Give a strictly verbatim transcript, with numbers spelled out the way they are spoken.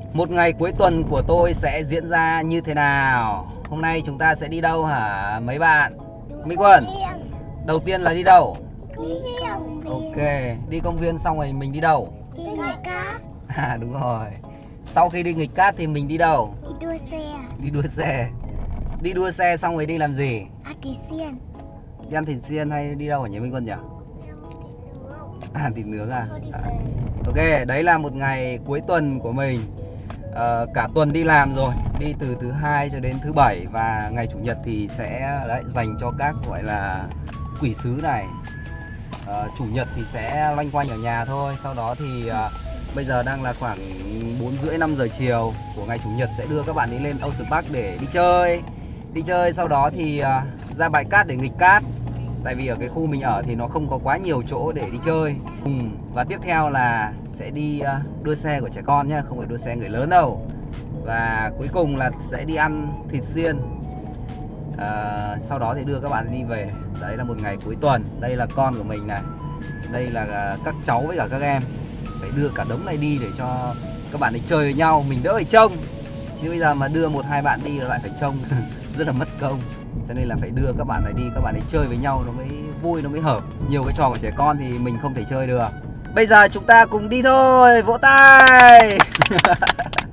Một ngày cuối tuần của tôi sẽ diễn ra như thế nào? Hôm nay chúng ta sẽ đi đâu hả mấy bạn? Mỹ Quân, đầu tiên là đi đâu? Ok, đi công viên xong rồi mình đi đâu? Đi nghịch cát. À đúng rồi. Sau khi đi nghịch cát thì mình đi đâu? Đi đua xe. Đi đua xe. Đi đua xe xong rồi đi làm gì? Ăn thịt xiên. Đi ăn thịt xiên hay đi đâu hả nhỉ Minh Quân nhỉ? À thịt nướng à? À. Ok, đấy là một ngày cuối tuần của mình. à, Cả tuần đi làm rồi, đi từ thứ hai cho đến thứ bảy. Và ngày chủ nhật thì sẽ đấy, dành cho các gọi là quỷ sứ này. à, Chủ nhật thì sẽ loanh quanh ở nhà thôi. Sau đó thì à, bây giờ đang là khoảng bốn rưỡi năm giờ chiều của ngày chủ nhật, sẽ đưa các bạn đi lên Ocean Park để đi chơi. Đi chơi sau đó thì à, ra bãi cát để nghịch cát. Tại vì ở cái khu mình ở thì nó không có quá nhiều chỗ để đi chơi. ừ. Và tiếp theo là sẽ đi uh, đua xe của trẻ con nhá, không phải đua xe người lớn đâu. Và cuối cùng là sẽ đi ăn thịt xiên. uh, Sau đó thì đưa các bạn đi về. Đấy là một ngày cuối tuần. Đây là con của mình này. Đây là uh, các cháu với cả các em. Phải đưa cả đống này đi để cho các bạn ấy chơi với nhau, mình đỡ phải trông. Chứ bây giờ mà đưa một hai bạn đi lại phải trông rất là mất công. Cho nên là phải đưa các bạn này đi, các bạn ấy chơi với nhau nó mới vui, nó mới hợp. Nhiều cái trò của trẻ con thì mình không thể chơi được. Bây giờ chúng ta cùng đi thôi, vỗ tay.